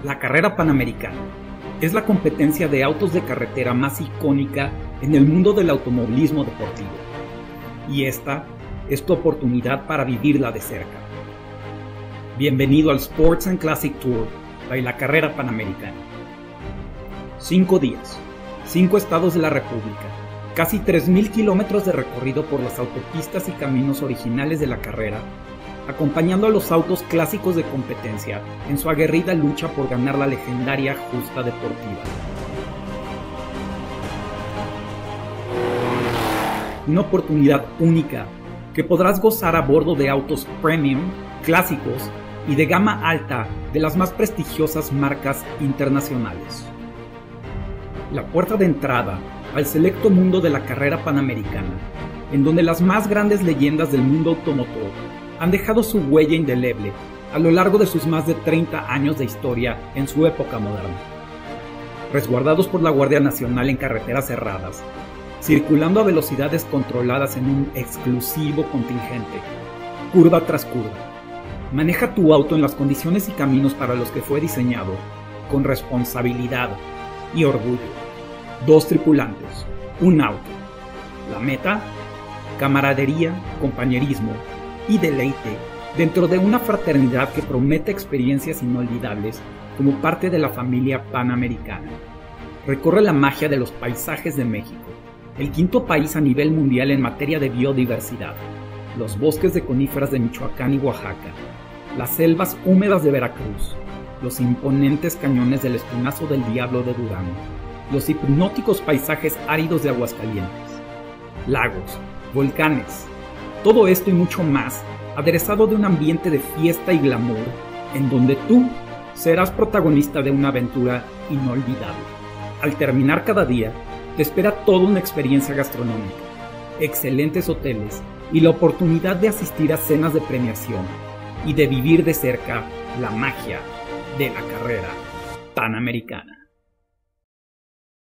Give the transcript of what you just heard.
La carrera panamericana es la competencia de autos de carretera más icónica en el mundo del automovilismo deportivo. Y esta es tu oportunidad para vivirla de cerca. Bienvenido al Sports and Classic Tour de la carrera panamericana. 5 días, 5 estados de la República, casi 3.000 kilómetros de recorrido por las autopistas y caminos originales de la carrera, acompañando a los autos clásicos de competencia en su aguerrida lucha por ganar la legendaria justa deportiva. Una oportunidad única que podrás gozar a bordo de autos premium, clásicos y de gama alta de las más prestigiosas marcas internacionales. La puerta de entrada al selecto mundo de la carrera panamericana, en donde las más grandes leyendas del mundo automotor han dejado su huella indeleble a lo largo de sus más de 30 años de historia en su época moderna. Resguardados por la Guardia Nacional en carreteras cerradas, circulando a velocidades controladas en un exclusivo contingente, curva tras curva, maneja tu auto en las condiciones y caminos para los que fue diseñado, con responsabilidad y orgullo. 2 tripulantes, un auto. La meta, camaradería, compañerismo y deleite dentro de una fraternidad que promete experiencias inolvidables como parte de la familia panamericana. Recorre la magia de los paisajes de México, el 5º país a nivel mundial en materia de biodiversidad, los bosques de coníferas de Michoacán y Oaxaca, las selvas húmedas de Veracruz, los imponentes cañones del Espinazo del Diablo de Durango, los hipnóticos paisajes áridos de Aguascalientes, lagos, volcanes, todo esto y mucho más, aderezado de un ambiente de fiesta y glamour, en donde tú serás protagonista de una aventura inolvidable. Al terminar cada día, te espera toda una experiencia gastronómica, excelentes hoteles y la oportunidad de asistir a cenas de premiación y de vivir de cerca la magia de la carrera panamericana.